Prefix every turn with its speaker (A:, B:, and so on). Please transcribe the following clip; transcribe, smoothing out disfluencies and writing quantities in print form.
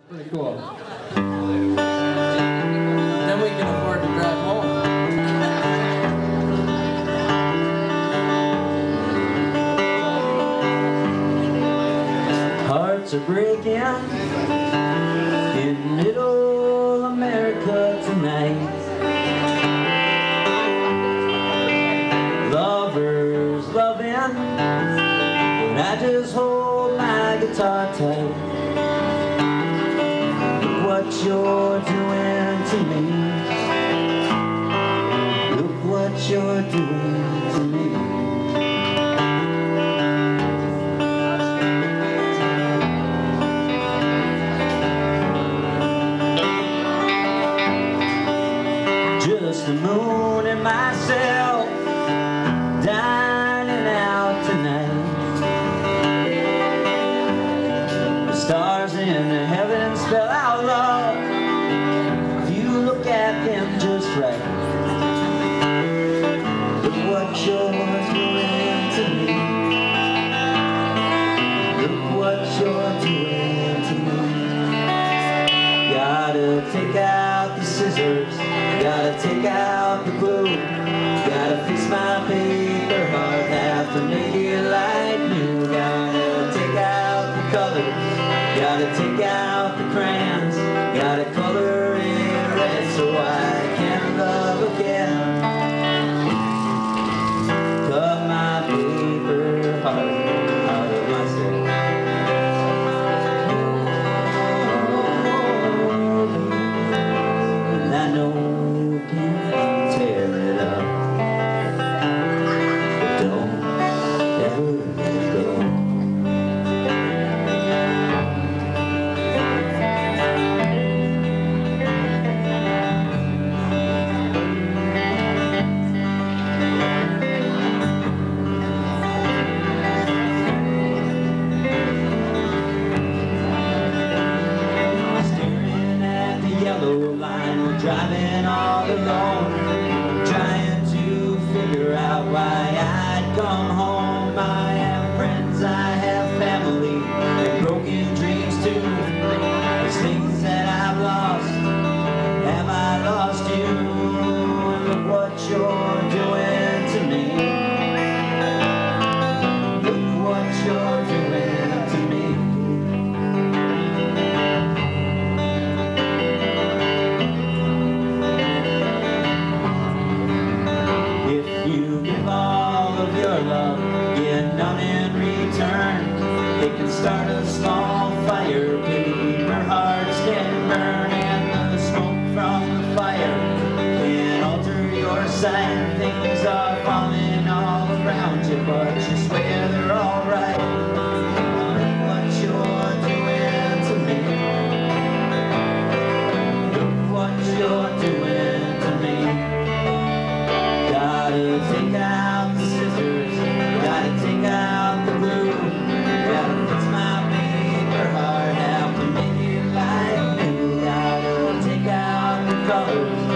A: Pretty cool. Then we can afford to drive home.
B: Hearts are breaking in middle America tonight. Lovers loving when I just hold my guitar tight. Look what you're doing to me. Look what you're doing to me. Just the moon and myself dining out tonight. The stars in the heavens spell out love if you look at them just right. Look what you're doing to me. Look what you're doing to me. Gotta take out the scissors, gotta take out the glue, gotta fix my paper heart, have to make it like new. Gotta take out the colors, gotta take out the crayons, gotta color it red so I can love again. Cut my paper heart out of my soul. And I know you can tear it up, but don't ever let it go. Staring at the yellow line, we're driving all alone, trying to figure out why I'd come home. I have friends, I have family, and broken dreams too. There's things that I've lost. Have I lost you? And look what you're doing to me. Look what you're doing to me. If you give all of your love, get none in return. It can start a small fire, paper hearts can burn, and the smoke from the fire can alter your sight. Things are falling all around you, but you swear they're alright. Look what you're doing to me. Look what you're doing to me. Gotta take out the scissors, gotta take out the glue, gotta fix my paper heart, have to make it like new. Gotta take out the colors,